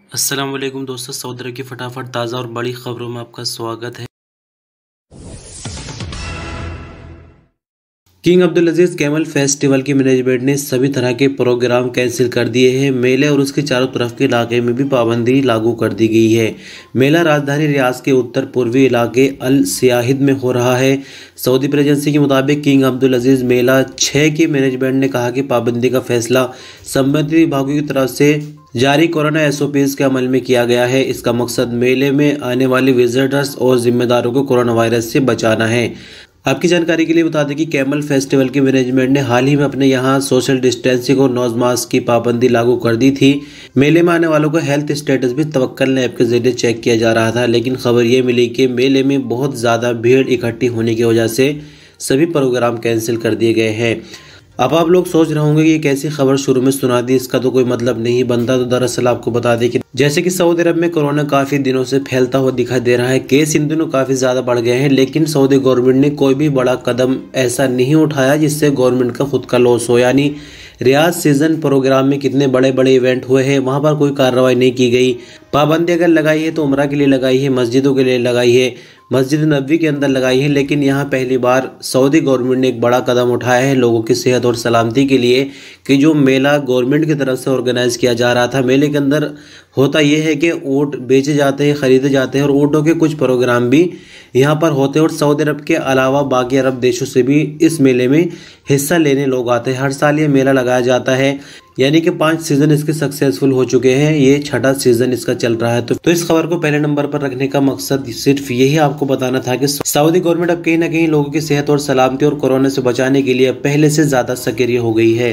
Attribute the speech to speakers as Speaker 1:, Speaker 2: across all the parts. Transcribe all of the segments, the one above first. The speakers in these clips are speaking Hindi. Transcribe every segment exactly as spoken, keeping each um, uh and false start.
Speaker 1: अस्सलाम वालेकुम दोस्तों, सऊदी अरब की फटाफट ताज़ा और बड़ी खबरों में आपका स्वागत है। King Abdul Aziz camel festival की मैनेजमेंट ने सभी तरह के प्रोग्राम कैंसिल कर दिए हैं। मेले और उसके चारों तरफ के इलाके में भी पाबंदी लागू कर दी गई है। मेला राजधानी रियाद के उत्तर पूर्वी इलाके अल सियाहिद में हो रहा है। सऊदी प्रेस एजेंसी के मुताबिक किंग अब्दुल अजीज मेला छः की मैनेजमेंट ने कहा कि पाबंदी का फैसला संबंधित विभागों की तरफ से जारी कोरोना एस ओ पीज के अमल में किया गया है। इसका मकसद मेले में आने वाले विजिटर्स और जिम्मेदारों को कोरोना वायरस से बचाना है। आपकी जानकारी के लिए बता दें कि कैमल फेस्टिवल की मैनेजमेंट ने हाल ही में अपने यहां सोशल डिस्टेंसिंग और नोज मास्क की पाबंदी लागू कर दी थी। मेले में आने वालों का हेल्थ स्टेटस भी तवक्कल ऐप के जरिए चेक किया जा रहा था, लेकिन खबर ये मिली कि मेले में बहुत ज़्यादा भीड़ इकट्ठी होने की वजह से सभी प्रोग्राम कैंसिल कर दिए गए हैं। अब आप लोग सोच रहे होंगे कि एक ऐसी खबर शुरू में सुना दी, इसका तो कोई मतलब नहीं बनता। तो दरअसल आपको बता दें कि जैसे कि सऊदी अरब में कोरोना काफी दिनों से फैलता हुआ दिखाई दे रहा है। केस इन दिनों काफी ज्यादा बढ़ गए हैं, लेकिन सऊदी गवर्नमेंट ने कोई भी बड़ा कदम ऐसा नहीं उठाया जिससे गवर्नमेंट का खुद का लॉस हो। यानी रियाद सीजन प्रोग्राम में कितने बड़े बड़े इवेंट हुए हैं, वहां पर कोई कार्रवाई नहीं की गई। पाबंदी अगर लगाई है तो उम्रा के लिए लगाई है, मस्जिदों के लिए लगाई है, मस्जिद नबवी के अंदर लगाई है, लेकिन यहाँ पहली बार सऊदी गवर्नमेंट ने एक बड़ा कदम उठाया है लोगों की सेहत और सलामती के लिए कि जो मेला गवर्नमेंट की तरफ से ऑर्गेनाइज किया जा रहा था। मेले के अंदर होता यह है कि ऊँट बेचे जाते हैं, खरीदे जाते हैं और ऊँटों के कुछ प्रोग्राम भी यहाँ पर होते हैं और सऊदी अरब के अलावा बाकी अरब देशों से भी इस मेले में हिस्सा लेने लोग आते हैं। हर साल ये मेला लगाया जाता है, यानी कि पांच सीजन इसके सक्सेसफुल हो चुके हैं, ये छठा सीजन इसका चल रहा है। तो, तो इस खबर को पहले नंबर पर रखने का मकसद सिर्फ यही आपको बताना था कि सऊदी गवर्नमेंट अब कहीं ना कहीं लोगों की सेहत और सलामती और कोरोना से बचाने के लिए पहले से ज्यादा सक्रिय हो गई है।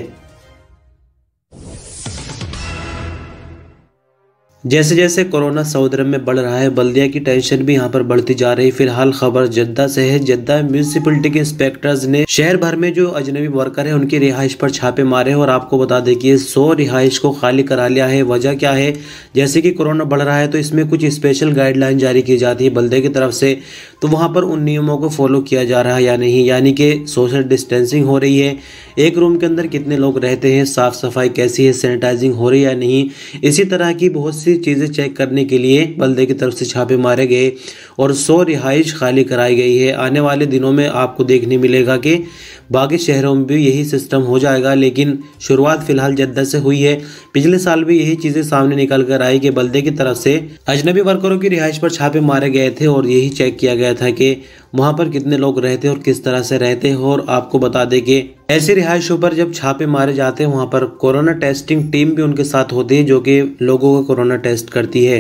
Speaker 1: जैसे जैसे कोरोना सऊदी अरब में बढ़ रहा है, बल्दिया की टेंशन भी यहाँ पर बढ़ती जा रही है। फिलहाल खबर जद्दा से है। जद्दा म्यूनिसिपैलिटी के इंस्पेक्टर्स ने शहर भर में जो अजनबी वर्कर है उनकी रिहाइश पर छापे मारे और आपको बता दें कि सौ रिहाइश को खाली करा लिया है। वजह क्या है? जैसे कि कोरोना बढ़ रहा है तो इसमें कुछ स्पेशल गाइडलाइन जारी की जाती है बल्दिया की तरफ से, तो वहाँ पर उन नियमों को फॉलो किया जा रहा है या नहीं, यानी कि सोशल डिस्टेंसिंग हो रही है, एक रूम के अंदर कितने लोग रहते हैं, साफ सफाई कैसी है, सैनिटाइजिंग हो रही है या नहीं। इसी तरह की बहुत सी चीज़ें चेक करने के लिए बल्दे की तरफ से छापे मारे गए और सौ रिहाइश खाली कराई गई है। आने वाले दिनों में आपको देखने मिलेगा कि बाकी शहरों में भी यही सिस्टम हो जाएगा, लेकिन शुरुआत फिलहाल जद्दा से हुई है। पिछले साल भी यही चीज़ें सामने निकल कर आई कि बल्दे की तरफ से अजनबी वर्करों की रिहाइश पर छापे मारे गए थे और यही चेक किया गया था कि वहाँ पर कितने लोग रहते हैं और किस तरह से रहते हैं। और आपको बता दें कि ऐसी रिहाइशों पर जब छापे मारे जाते हैं वहाँ पर कोरोना टेस्टिंग टीम भी उनके साथ होती है जो कि लोगों का कोरोना टेस्ट करती है।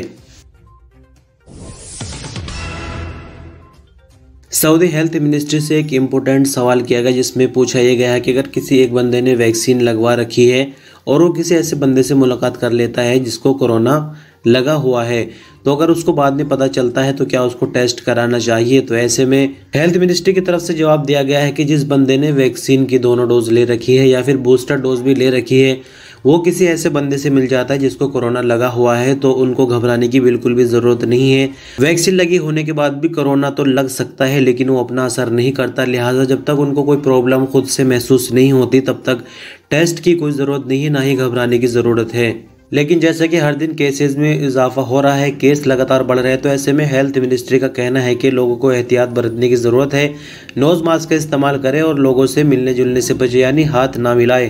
Speaker 1: सऊदी हेल्थ मिनिस्ट्री से एक इम्पोर्टेंट सवाल किया गया जिसमें पूछा यह गया है कि अगर किसी एक बंदे ने वैक्सीन लगवा रखी है और वो किसी ऐसे बंदे से मुलाकात कर लेता है जिसको कोरोना लगा हुआ है, तो अगर उसको बाद में पता चलता है तो क्या उसको टेस्ट कराना चाहिए। तो ऐसे में हेल्थ मिनिस्ट्री की तरफ से जवाब दिया गया है कि जिस बंदे ने वैक्सीन की दोनों डोज ले रखी है या फिर बूस्टर डोज भी ले रखी है, वो किसी ऐसे बंदे से मिल जाता है जिसको कोरोना लगा हुआ है, तो उनको घबराने की बिल्कुल भी ज़रूरत नहीं है। वैक्सीन लगी होने के बाद भी कोरोना तो लग सकता है लेकिन वो अपना असर नहीं करता, लिहाजा जब तक उनको कोई प्रॉब्लम खुद से महसूस नहीं होती तब तक टेस्ट की कोई ज़रूरत नहीं है, ना ही घबराने की ज़रूरत है। लेकिन जैसा कि हर दिन केसेस में इजाफा हो रहा है, केस लगातार बढ़ रहे हैं, तो ऐसे में हेल्थ मिनिस्ट्री का कहना है कि लोगों को एहतियात बरतने की ज़रूरत है। नोज मास्क का इस्तेमाल करें और लोगों से मिलने जुलने से बचे, यानी हाथ ना मिलाए।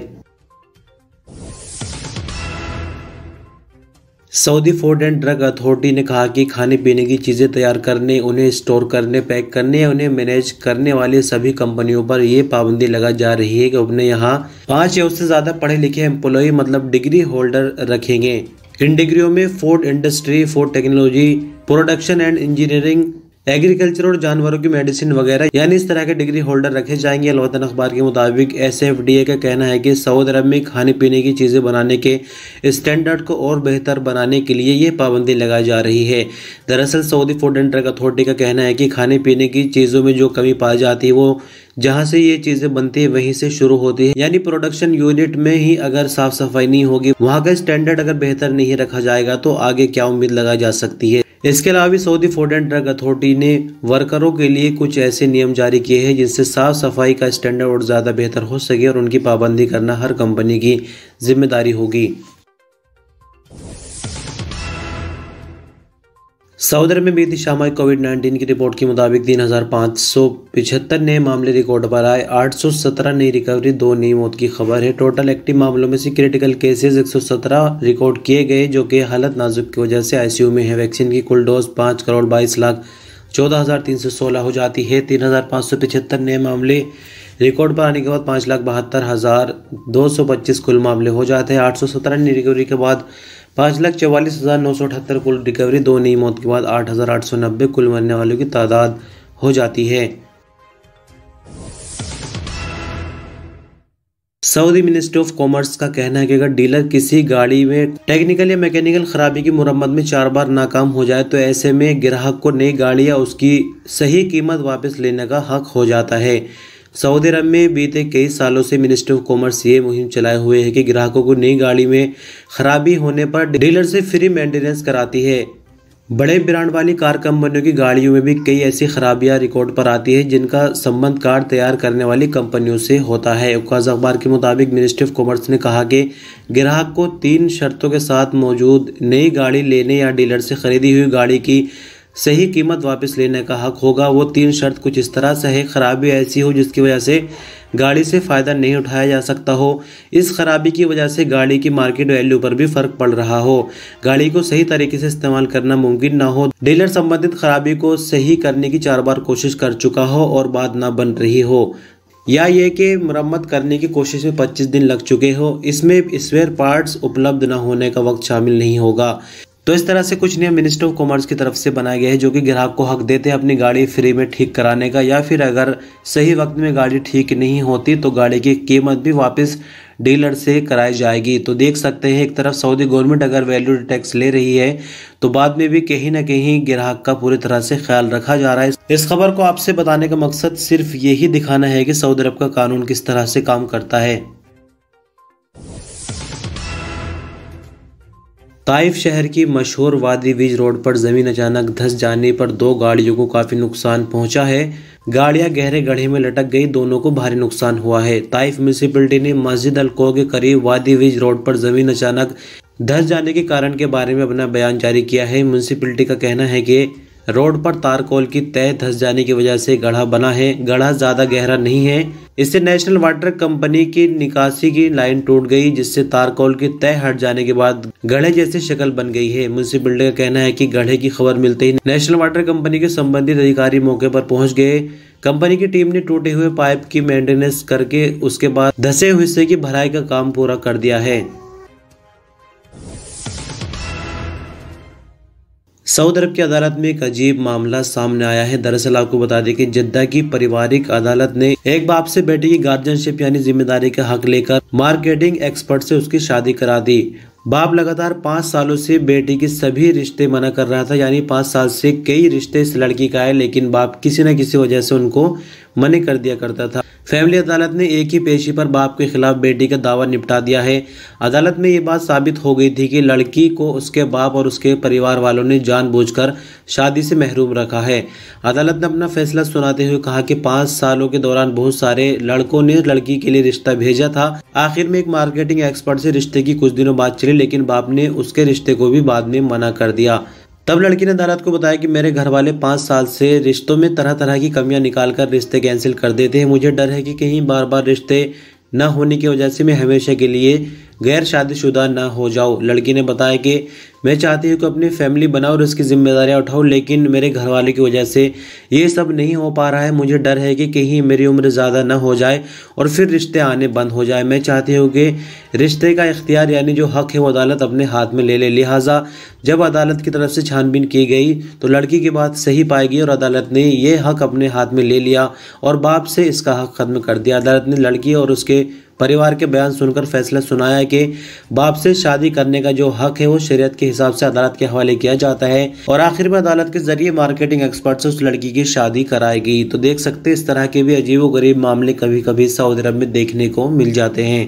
Speaker 1: Saudi food and drug authority ने कहा कि खाने पीने की चीज़ें तैयार करने, उन्हें स्टोर करने, पैक करने या उन्हें मैनेज करने वाली सभी कंपनियों पर यह पाबंदी लगा जा रही है कि अपने यहाँ पाँच या उससे ज़्यादा पढ़े लिखे एम्प्लॉय मतलब डिग्री होल्डर रखेंगे। इन डिग्रियों में food industry, food technology, production and engineering, agriculture और जानवरों की मेडिसिन वगैरह, यानी इस तरह के डिग्री होल्डर रखे जाएंगे। अलवतन अखबार के मुताबिक एस एफ डी ए का कहना है कि सऊदी अरब में खाने पीने की चीज़ें बनाने के स्टैंडर्ड को और बेहतर बनाने के लिए ये पाबंदी लगाई जा रही है। दरअसल Saudi food and drug authority का कहना है कि खाने पीने की चीज़ों में जो कमी पाई जाती है वो जहाँ से ये चीज़ें बनती है वहीं से शुरू होती है, यानी प्रोडक्शन यूनिट में ही अगर साफ सफाई नहीं होगी, वहाँ का स्टैंडर्ड अगर बेहतर नहीं रखा जाएगा तो आगे क्या उम्मीद लगाई जा सकती है। इसके अलावा भी Saudi food and drug authority ने वर्करों के लिए कुछ ऐसे नियम जारी किए हैं जिससे साफ सफाई का स्टैंडर्ड और ज़्यादा बेहतर हो सके और उनकी पाबंदी करना हर कंपनी की जिम्मेदारी होगी। सऊदी अरब में बीती शाम कोविड नाइन्टीन की रिपोर्ट के मुताबिक तीन हजार पाँच सौ पिछहत्तर नए मामले रिकॉर्ड पर आए। आठ सौ सत्रह नई रिकवरी, दो नई मौत की खबर है। टोटल एक्टिव मामलों में से क्रिटिकल केसेस एक सौ सत्रह रिकॉर्ड किए गए, जो कि हालत नाजुक की वजह से आईसीयू में है। वैक्सीन की कुल डोज पाँच करोड़ बाईस लाख चौदह हजार तीन सौ सोलह हो जाती है। तीन हजार पाँच सौ पिछहत्तर नए मामले रिकॉर्ड पर आने के बाद पाँच लाख बहत्तर हजार दो सौ पच्चीस कुल मामले हो जाते हैं। आठ सौ सत्रह नई रिकवरी के बाद पाँच लाख चौवालीस हजार नौ सौ अठहत्तर कुल रिकवरी, दो नई मौत के बाद आठ हजार आठ सौ नब्बे कुल मरने वालों की तादाद हो जाती है। सऊदी मिनिस्ट्री ऑफ कॉमर्स का कहना है कि अगर डीलर किसी गाड़ी में टेक्निकल या मैकेनिकल खराबी की मुरम्मत में चार बार नाकाम हो जाए तो ऐसे में ग्राहक को नई गाड़ी या उसकी सही कीमत वापस लेने का हक हो जाता है। सऊदी अरब में बीते कई सालों से मिनिस्ट्री ऑफ कॉमर्स ये मुहिम चलाए हुए है कि ग्राहकों को नई गाड़ी में खराबी होने पर डीलर से फ्री मेंटेनेंस कराती है। बड़े ब्रांड वाली कार कंपनियों की गाड़ियों में भी कई ऐसी खराबियां रिकॉर्ड पर आती है जिनका संबंध कार तैयार करने वाली कंपनियों से होता है। उकाज़ अखबार के मुताबिक मिनिस्ट्री ऑफ कॉमर्स ने कहा कि ग्राहक को तीन शर्तों के साथ मौजूद नई गाड़ी लेने या डीलर से खरीदी हुई गाड़ी की सही कीमत वापस लेने का हक होगा। वो तीन शर्त कुछ इस तरह से है: खराबी ऐसी हो जिसकी वजह से गाड़ी से फ़ायदा नहीं उठाया जा सकता हो, इस खराबी की वजह से गाड़ी की मार्केट वैल्यू पर भी फ़र्क पड़ रहा हो, गाड़ी को सही तरीके से इस्तेमाल करना मुमकिन ना हो, डीलर संबंधित खराबी को सही करने की चार बार कोशिश कर चुका हो और बात ना बन रही हो, या ये कि मरम्मत करने की कोशिश में पच्चीस दिन लग चुके हो। इसमें स्पेयर पार्ट्स उपलब्ध न होने का वक्त शामिल नहीं होगा। तो इस तरह से कुछ नियम मिनिस्ट्री ऑफ कॉमर्स की तरफ से बनाए गए हैं जो कि ग्राहक को हक देते हैं अपनी गाड़ी फ्री में ठीक कराने का, या फिर अगर सही वक्त में गाड़ी ठीक नहीं होती तो गाड़ी की कीमत भी वापस डीलर से कराई जाएगी। तो देख सकते हैं, एक तरफ सऊदी गवर्नमेंट अगर वैल्यू टैक्स ले रही है तो बाद में भी कहीं ना कहीं ग्राहक का पूरी तरह से ख्याल रखा जा रहा है। इस खबर को आपसे बताने का मकसद सिर्फ यही दिखाना है कि सऊदी अरब का कानून किस तरह से काम करता है। ताइफ शहर की मशहूर वादी विज रोड पर जमीन अचानक धंस जाने पर दो गाड़ियों को काफी नुकसान पहुंचा है। गाड़ियां गहरे गड्ढे में लटक गई, दोनों को भारी नुकसान हुआ है। ताइफ म्यूनिसिपैलिटी ने मस्जिद अल-को के करीब वादी विज रोड पर जमीन अचानक धंस जाने के कारण के बारे में अपना बयान जारी किया है। म्यूनिसिपैलिटी का कहना है कि रोड पर तारकोल की तह धंस जाने की वजह से गड्ढा बना है। गड्ढा ज्यादा गहरा नहीं है, इससे नेशनल वाटर कंपनी की निकासी की लाइन टूट गई, जिससे तारकोल की तह हट जाने के बाद गड्ढे जैसी शक्ल बन गई है। म्यूनिसिपैलिटी का कहना है कि गड्ढे की खबर मिलते ही नेशनल वाटर कंपनी के संबंधित अधिकारी मौके पर पहुंच गए। कंपनी की टीम ने टूटे हुए पाइप की मेंटेनेंस करके उसके बाद धंसे हुए हिस्से की भराई का काम पूरा कर दिया है। सऊदी अरब की अदालत में एक अजीब मामला सामने आया है। दरअसल आपको बता दें कि जिद्दा की पारिवारिक अदालत ने एक बाप से बेटे की गार्जियनशिप यानी जिम्मेदारी का हक लेकर मार्केटिंग एक्सपर्ट से उसकी शादी करा दी। बाप लगातार पाँच सालों से बेटी के सभी रिश्ते मना कर रहा था, यानी पाँच साल से कई रिश्ते इस लड़की का है, लेकिन बाप किसी न किसी वजह से उनको मना कर दिया करता था। फैमिली अदालत ने एक ही पेशी पर बाप के खिलाफ बेटी का दावा निपटा दिया है। अदालत में ये बात साबित हो गई थी कि लड़की को उसके बाप और उसके परिवार वालों ने जानबूझकर शादी से महरूम रखा है। अदालत ने अपना फैसला सुनाते हुए कहा कि पाँच सालों के दौरान बहुत सारे लड़कों ने लड़की के लिए रिश्ता भेजा था। आखिर में एक मार्केटिंग एक्सपर्ट से रिश्ते की कुछ दिनों बाद चली, लेकिन बाप ने उसके रिश्ते को भी बाद में मना कर दिया। तब लड़की ने अदालत को बताया कि मेरे घर वाले पाँच साल से रिश्तों में तरह तरह की कमियां निकालकर रिश्ते कैंसिल कर देते हैं। मुझे डर है कि कहीं बार बार रिश्ते न होने की वजह से मैं हमेशा के लिए गैर शादीशुदा न हो जाऊं। लड़की ने बताया कि मैं चाहती हूँ कि अपनी फैमिली बनाऊं और उसकी जिम्मेदारियां उठाऊं, लेकिन मेरे घर वाले की वजह से ये सब नहीं हो पा रहा है। मुझे डर है कि कहीं मेरी उम्र ज़्यादा न हो जाए और फिर रिश्ते आने बंद हो जाए। मैं चाहती हूँ कि रिश्ते का इख्तियार यानी जो हक है वो अदालत अपने हाथ में ले ले। लिहाजा जब अदालत की तरफ से छानबीन की गई तो लड़की की बात सही पाई गई और अदालत ने ये हक अपने हाथ में ले लिया और बाप से इसका हक खत्म कर दिया। अदालत ने लड़की और उसके परिवार के बयान सुनकर फैसला सुनाया कि बाप से शादी करने का जो हक है वो शरीयत के हिसाब से अदालत के हवाले किया जाता है और आखिर में अदालत के जरिए मार्केटिंग एक्सपर्ट से उस लड़की की शादी कराएगी। तो देख सकते हैं इस तरह के भी अजीबोगरीब मामले कभी कभी सऊदी अरब में देखने को मिल जाते हैं।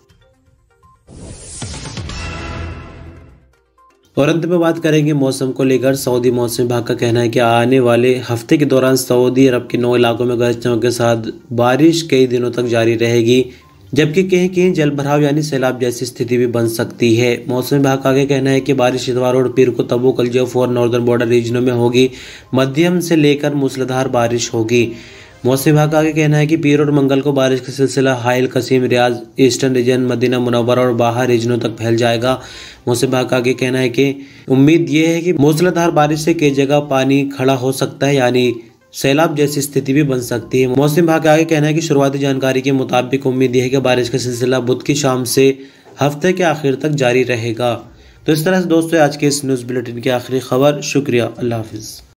Speaker 1: और अंत में बात करेंगे मौसम को लेकर। सऊदी मौसम विभाग का कहना है कि आने वाले हफ्ते के दौरान सऊदी अरब के नौ इलाकों में गरज चमक के साथ बारिश कई दिनों तक जारी रहेगी। जबकि कहीं कहीं जल भराव यानी सैलाब जैसी स्थिति भी बन सकती है। मौसम विभाग का आगे कहना है कि बारिश इतवार और पीर को तबू कलजिया फोर नॉर्दर्न बॉर्डर रीजनों में होगी, मध्यम से लेकर मूसलाधार बारिश होगी। मौसम विभाग का आगे कहना है कि पीर और मंगल को बारिश का सिलसिला Hail, Qassim, Riyadh, eastern region, Madinah Munawwara और बाहर रीजनों तक फैल जाएगा। मौसम विभाग का आगे कहना है कि उम्मीद ये है कि मूसलाधार बारिश से कई जगह पानी खड़ा हो सकता है यानी सैलाब जैसी स्थिति भी बन सकती है। मौसम विभाग का आगे कहना है कि शुरुआती जानकारी के मुताबिक उम्मीद यह है कि बारिश का सिलसिला बुध की शाम से हफ्ते के आखिर तक जारी रहेगा। तो इस तरह से दोस्तों आज के इस न्यूज़ बुलेटिन की आखिरी खबर। शुक्रिया, अल्लाह हाफिज़।